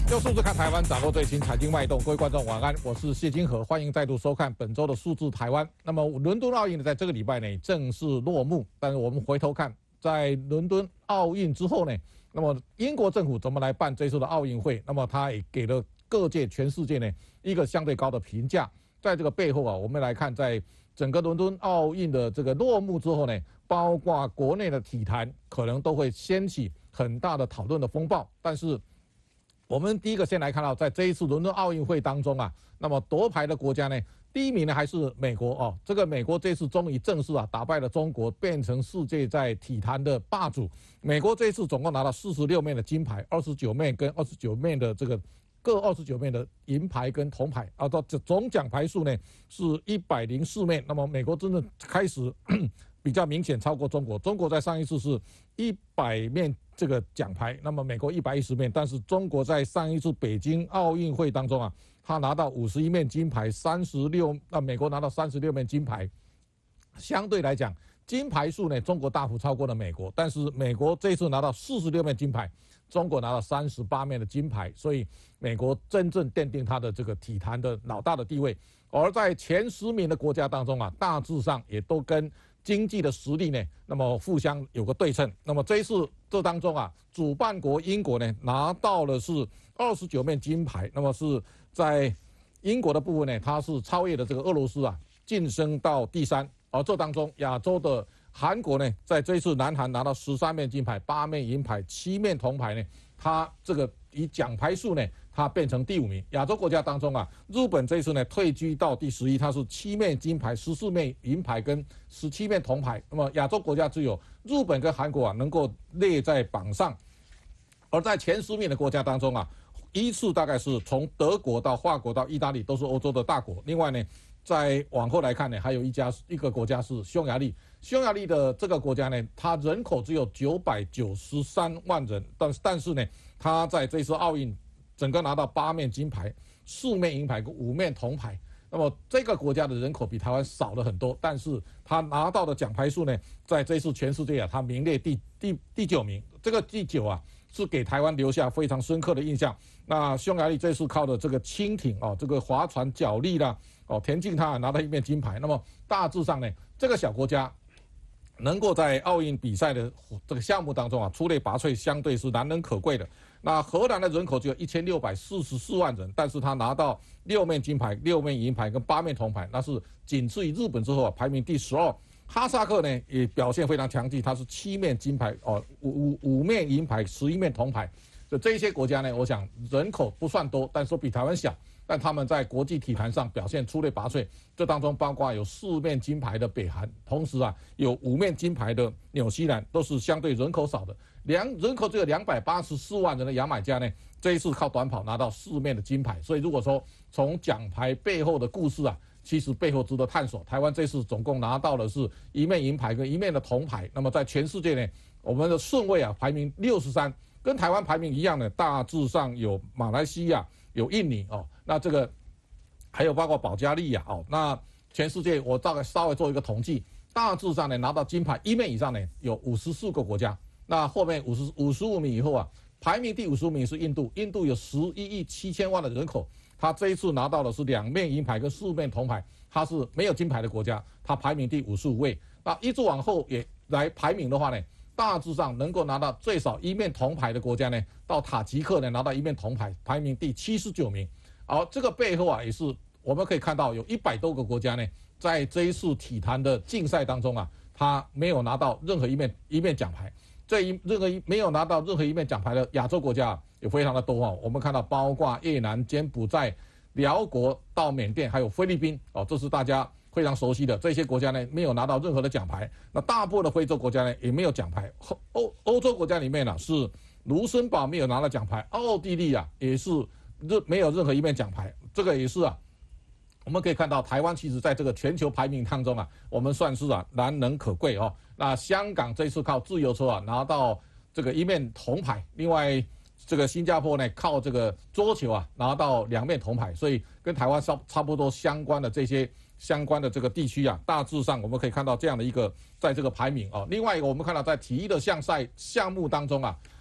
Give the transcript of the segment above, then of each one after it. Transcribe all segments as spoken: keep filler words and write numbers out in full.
用数字看台湾，掌握最新财经脉动。各位观众晚安，我是谢金河，欢迎再度收看本周的数字台湾。那么伦敦奥运呢，在这个礼拜呢正式落幕。但是我们回头看，在伦敦奥运之后呢，那么英国政府怎么来办这次的奥运会？那么他也给了各界、全世界呢一个相对高的评价。在这个背后啊，我们来看，在整个伦敦奥运的这个落幕之后呢，包括国内的体坛可能都会掀起很大的讨论的风暴。但是我们第一个先来看到，在这一次伦敦奥运会当中啊，那么夺牌的国家呢，第一名呢还是美国哦。这个美国这次终于正式啊打败了中国，变成世界在体坛的霸主。美国这一次总共拿到四十六面的金牌，二十九面跟二十九面的这个各二十九面的银牌跟铜牌啊，到总奖牌数呢是一百零四面。那么美国真的开始比较明显超过中国，中国在上一次是一百面这个奖牌，那么美国一百一十面，但是中国在上一次北京奥运会当中啊，他拿到五十一面金牌，三十六啊，美国拿到三十六面金牌，相对来讲，金牌数呢，中国大幅超过了美国，但是美国这次拿到四十六面金牌，中国拿到三十八面的金牌，所以美国真正奠定他的这个体坛的老大的地位。而在前十名的国家当中啊，大致上也都跟经济的实力呢，那么互相有个对称。那么这一次这当中啊，主办国英国呢拿到了是二十九面金牌，那么是在英国的部分呢，它是超越了这个俄罗斯啊，晋升到第三。而这当中亚洲的韩国呢，在这一次南韩拿到十三面金牌、八面银牌、七面铜牌呢，它这个以奖牌数呢，它变成第五名。亚洲国家当中啊，日本这一次呢退居到第十一，它是七面金牌、十四面银牌跟十七面铜牌。那么亚洲国家只有日本跟韩国啊能够列在榜上。而在前十名的国家当中啊，依次大概是从德国到法国到意大利，都是欧洲的大国。另外呢，再往后来看呢，还有一家一个国家是匈牙利。匈牙利的这个国家呢，它人口只有九百九十三万人，但是但是呢，它在这次奥运整个拿到八面金牌、四面银牌跟五面铜牌。那么这个国家的人口比台湾少了很多，但是它拿到的奖牌数呢，在这次全世界啊，它名列第第第九名。这个第九啊，是给台湾留下非常深刻的印象。那匈牙利这次靠的这个轻艇哦，这个划船角力啦，哦，田径它拿到一面金牌。那么大致上呢，这个小国家能够在奥运比赛的这个项目当中啊出类拔萃，相对是难能可贵的。那荷兰的人口只有一千六百四十四万人，但是他拿到六面金牌、六面银牌跟八面铜牌，那是仅次于日本之后啊，排名第十二。哈萨克呢也表现非常强劲，它是七面金牌哦，五五五面银牌，十一面铜牌。就这些国家呢，我想人口不算多，但是比台湾小，但他们在国际体坛上表现出类拔萃。这当中包括有四面金牌的北韩，同时啊有五面金牌的纽西兰，都是相对人口少的。两人口只有两百八十四万人的牙买加呢，这一次靠短跑拿到四面的金牌。所以如果说从奖牌背后的故事啊，其实背后值得探索。台湾这次总共拿到的是一面银牌跟一面的铜牌。那么在全世界呢，我们的顺位啊排名六十三，跟台湾排名一样的，大致上有马来西亚、有印尼哦，那这个还有包括保加利亚哦。那全世界我大概稍微做一个统计，大致上呢拿到金牌一面以上呢有五十四个国家。那后面五十五十五名以后啊，排名第五十五名是印度，印度有十一亿七千万的人口。他这一次拿到的是两面银牌跟四面铜牌，他是没有金牌的国家，他排名第五十五位。那一直往后也来排名的话呢，大致上能够拿到最少一面铜牌的国家呢，到塔吉克呢拿到一面铜牌，排名第七十九名。而这个背后啊，也是我们可以看到有一百多个国家呢，在这一次体坛的竞赛当中啊，他没有拿到任何一面一面奖牌。这一任何一没有拿到任何一面奖牌的亚洲国家啊，也非常的多哦。我们看到包括越南、柬埔寨、辽国到缅甸，还有菲律宾哦，这是大家非常熟悉的这些国家呢，没有拿到任何的奖牌。那大部分的非洲国家呢，也没有奖牌。欧欧洲国家里面呢、啊，是卢森堡没有拿到奖牌，奥地利啊也是任没有任何一面奖牌。这个也是啊，我们可以看到台湾其实在这个全球排名当中啊，我们算是啊难能可贵哦。那香港这次靠自由车啊拿到这个一面铜牌，另外这个新加坡呢靠这个桌球啊拿到两面铜牌，所以跟台湾差差不多相关的这些相关的这个地区啊，大致上我们可以看到这样的一个在这个排名啊。另外一个我们看到在体育的项赛项目当中啊，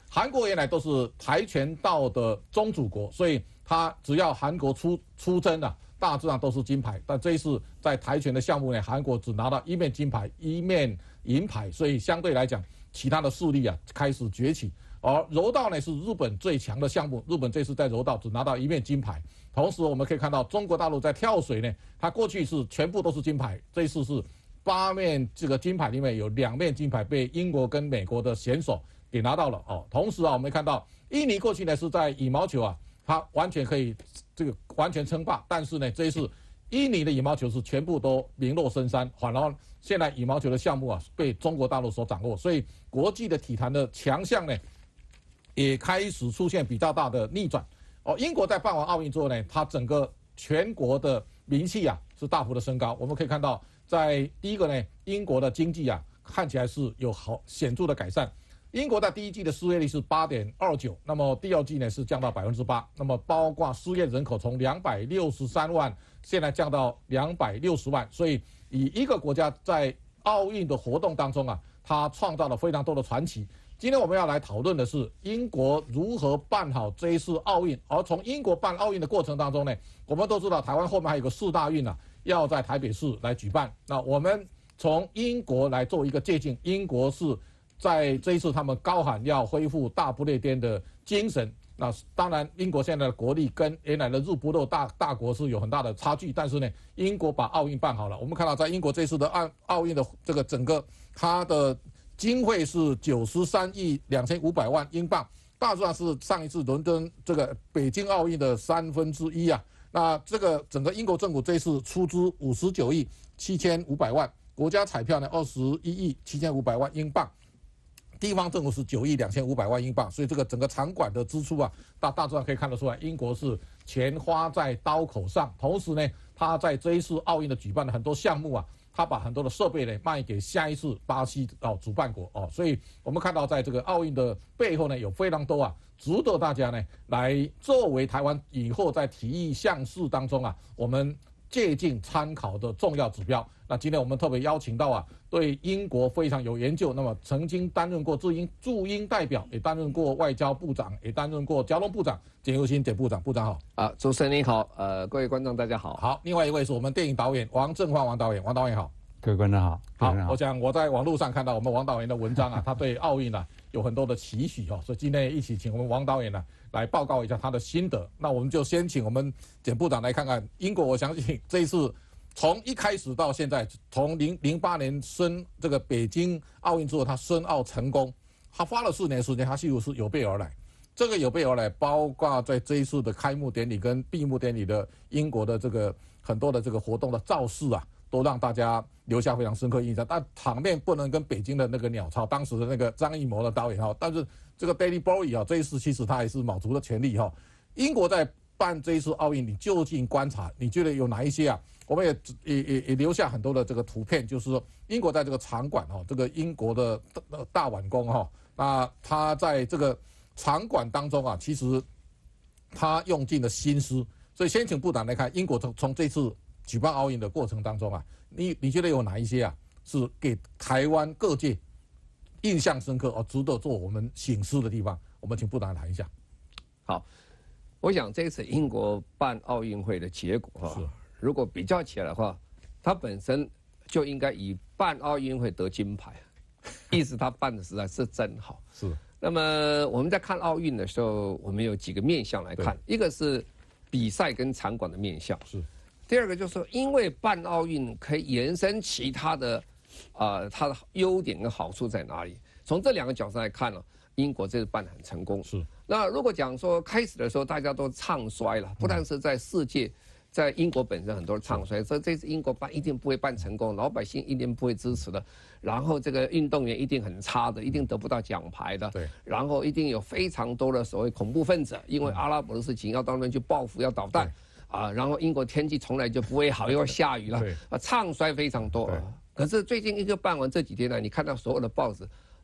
韩国原来都是跆拳道的宗主国，所以他只要韩国出出征啊，大致上都是金牌。但这一次在跆拳的项目呢，韩国只拿到一面金牌，一面银牌，所以相对来讲，其他的势力啊开始崛起。而柔道呢是日本最强的项目，日本这次在柔道只拿到一面金牌。同时我们可以看到，中国大陆在跳水呢，它过去是全部都是金牌，这一次是八面这个金牌里面有两面金牌被英国跟美国的选手给拿到了哦。同时啊，我们看到印尼过去呢是在羽毛球啊，它完全可以这个完全称霸，但是呢这一次印尼的羽毛球是全部都名落孙山，反而现在羽毛球的项目啊被中国大陆所掌握，所以国际的体坛的强项呢也开始出现比较大的逆转。哦，英国在办完奥运之后呢，它整个全国的名气啊是大幅的升高。我们可以看到，在第一个呢，英国的经济啊看起来是有好显著的改善。英国在第一季的失业率是 八点二九， 那么第二季呢是降到 百分之八， 那么包括失业人口从两百六十三万现在降到两百六十万，所以以一个国家在奥运的活动当中啊，它创造了非常多的传奇。今天我们要来讨论的是英国如何办好这一次奥运，而从英国办奥运的过程当中呢，我们都知道台湾后面还有个四大运啊，要在台北市来举办。那我们从英国来做一个借鉴，英国是在这一次他们高喊要恢复大不列颠的精神。那当然，英国现在的国力跟原来的日不落大大国是有很大的差距，但是呢，英国把奥运办好了。我们看到，在英国这次的奥奥运的这个整个它的经费是九十三亿两千五百万英镑，大致上是上一次伦敦这个北京奥运的三分之一啊。那这个整个英国政府这次出资五十九亿七千五百万，国家彩票呢二十一亿七千五百万英镑。地方政府是九亿两千五百万英镑，所以这个整个场馆的支出啊，大大致上可以看得出来，英国是钱花在刀口上。同时呢，他在这一次奥运的举办的很多项目啊，他把很多的设备呢卖给下一次巴西哦主办国哦，所以我们看到在这个奥运的背后呢，有非常多啊，值得大家呢来作为台湾以后在体育项事当中啊，我们借鉴参考的重要指标。那今天我们特别邀请到啊，对英国非常有研究，那么曾经担任过驻英驻英代表，也担任过外交部长，也担任过交通部长，简又新简部长，部长好。 啊，主持人您好，呃，各位观众大家好。 好，另外一位是我们电影导演王正焕王导演，王导演好。 各位观众好。 好，我想我在网络上看到我们王导演的文章啊，他对奥运啊有很多的期许哦，所以今天一起请我们王导演呢、啊、来报告一下他的心得。那我们就先请我们简部长来看看英国，我相信这一次从一开始到现在，从零零八年申这个北京奥运之后，他申奥成功，他花了四年时间，他几乎是有备而来。这个有备而来，包括在这一次的开幕典礼跟闭幕典礼的英国的这个很多的这个活动的造势啊，都让大家留下非常深刻印象。但场面不能跟北京的那个鸟巢当时的那个张艺谋的导演哈，但是这个 David Bowie 啊，这一次其实他也是卯足了全力哈。英国在办这一次奥运，你就近观察，你觉得有哪一些啊？我们也也也也留下很多的这个图片，就是说英国在这个场馆哈，这个英国的大碗宫哈，那他在这个场馆当中啊，其实他用尽了心思。所以先请部长来看英国从从这次举办奥运的过程当中啊，你你觉得有哪一些啊是给台湾各界印象深刻而值得做我们省思的地方？我们请部长来谈一下。 好，我想这次英国办奥运会的结果哈、啊，如果比较起来的话，它本身就应该以办奥运会得金牌，意思它办的实在是真好。 是。 那么我们在看奥运的时候，我们有几个面向来看，一个是比赛跟场馆的面向， 是。 第二个就是说，因为办奥运可以延伸其他的，啊、呃，它的优点跟好处在哪里？从这两个角度来看呢、啊，英国这次办得很成功。 是。 那如果讲说开始的时候大家都唱衰了，不但是在世界。在英国本身很多人唱衰，说这次英国办一定不会办成功，老百姓一定不会支持的，然后这个运动员一定很差的，一定得不到奖牌的， 对， 然后一定有非常多的所谓恐怖分子，因为阿拉伯的事情要到那边去报复，要导弹，啊，然后英国天气从来就不会好，又要下雨了，啊，唱衰非常多。可是最近一个办完这几天呢，你看到所有的报纸，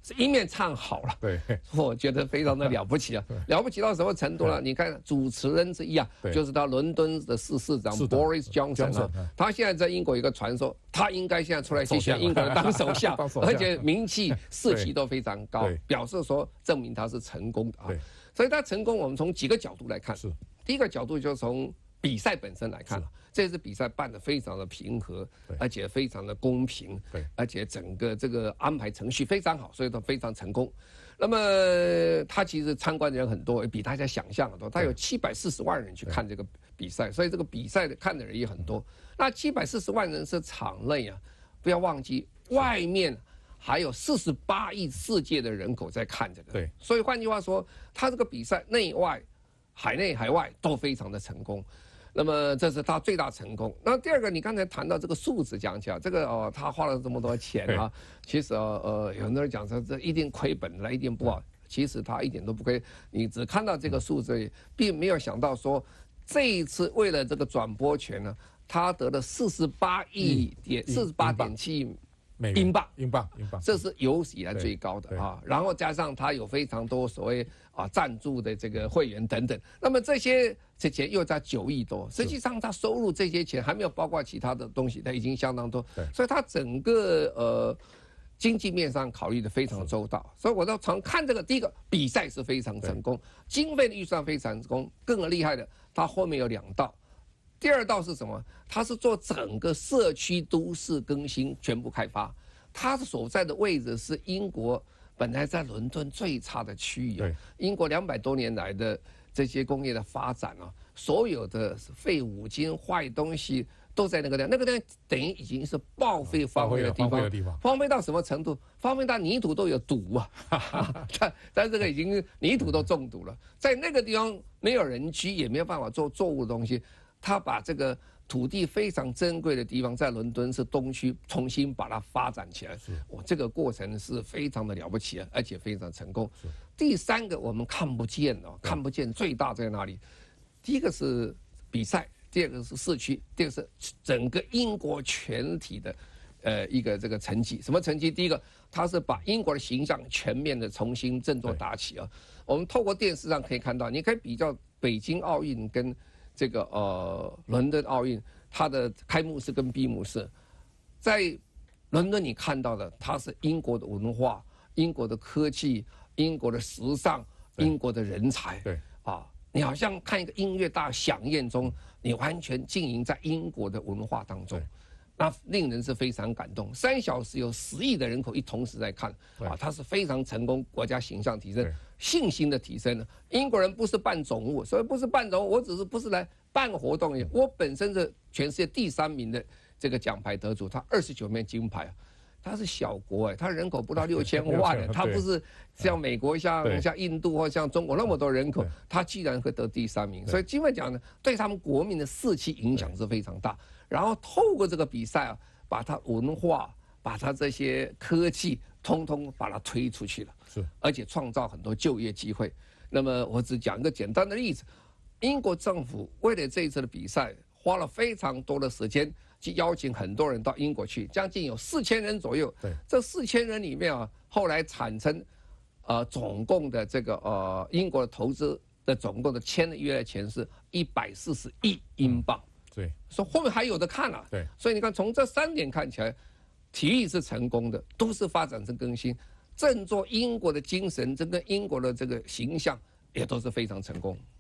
是一面唱好了， 对， 我觉得非常的了不起啊，了不起到什么程度呢？你看主持人之一啊，就是他伦敦的市市长 Boris Johnson 啊，他现在在英国有一个传说，他应该现在出来竞选英国当首相，而且名气士气都非常高，表示说证明他是成功的啊。所以他成功，我们从几个角度来看，第一个角度就是从比赛本身来看了，这次比赛办得非常的平和，而且非常的公平，而且整个这个安排程序非常好，所以都非常成功。那么他其实参观的人很多，比大家想象的多，他有七百四十万人去看这个比赛，所以这个比赛的看的人也很多。那七百四十万人是场内啊，不要忘记外面还有四十八亿世界的人口在看这个。对，所以换句话说，他这个比赛内外、海内海外都非常的成功。那么这是他最大成功。那第二个，你刚才谈到这个数字讲起来，这个哦，他花了这么多钱啊，其实呃呃，有很多人讲说这一定亏本了，一定不好。其实他一点都不亏，你只看到这个数字，并没有想到说这一次为了这个转播权呢，他得了四十八亿点四十八点七亿。英镑， 英镑，英镑， 这是有史以来最高的啊。然后加上它有非常多所谓啊赞助的这个会员等等，那么这些这钱又在九亿多，实际上它收入这些钱还没有包括其他的东西，它已经相当多。所以它整个呃经济面上考虑的非常周到。所以我都常看这个，第一个比赛是非常成功，经费的预算非常成功，更厉害的，它后面有两道。第二道是什么？它是做整个社区都市更新全部开发。它所在的位置是英国本来在伦敦最差的区域啊。英国两百多年来的这些工业的发展啊，所有的废五金、坏东西都在那个地方。那个地方等于已经是报废荒废的地方。荒废到什么程度？荒废到泥土都有毒啊！但但这个已经泥土都中毒了。在那个地方没有人居，也没有办法做作物的东西。他把这个土地非常珍贵的地方，在伦敦是东区，重新把它发展起来。我这个过程是非常的了不起，而且非常成功。第三个我们看不见哦，看不见最大在哪里？第一个是比赛，第二个是市区，第二个是整个英国全体的，呃，一个这个成绩。什么成绩？第一个，他是把英国的形象全面的重新振作打起啊。我们透过电视上可以看到，你可以比较北京奥运跟这个呃伦敦奥运，它的开幕式跟闭幕式，在伦敦你看到的，它是英国的文化、英国的科技、英国的时尚、英国的人才。对啊，你好像看一个音乐大响宴中，你完全浸淫在英国的文化当中，那令人是非常感动。三小时有十亿的人口一同时在看，啊，它是非常成功，国家形象提升。信心的提升呢？英国人不是办总务，所以不是办总务，我只是不是来办活动。我本身是全世界第三名的这个奖牌得主，他二十九面金牌，他是小国哎，他人口不到六千万，他不是像美国、像像印度或像中国那么多人口，他居然会得第三名，所以基本讲呢，对他们国民的士气影响是非常大。然后透过这个比赛啊，把他文化、把他这些科技，通通把它推出去了。是，而且创造很多就业机会。那么我只讲一个简单的例子，英国政府为了这一次的比赛，花了非常多的时间去邀请很多人到英国去，将近有四千人左右。对，这四千人里面啊，后来产生，呃，总共的这个呃英国的投资的总共的签的约的钱是一百四十亿英镑。对，所以后面还有的看了。对，所以你看从这三点看起来，体育是成功的，都市发展是更新。振作英国的精神，这个英国的这个形象也都是非常成功。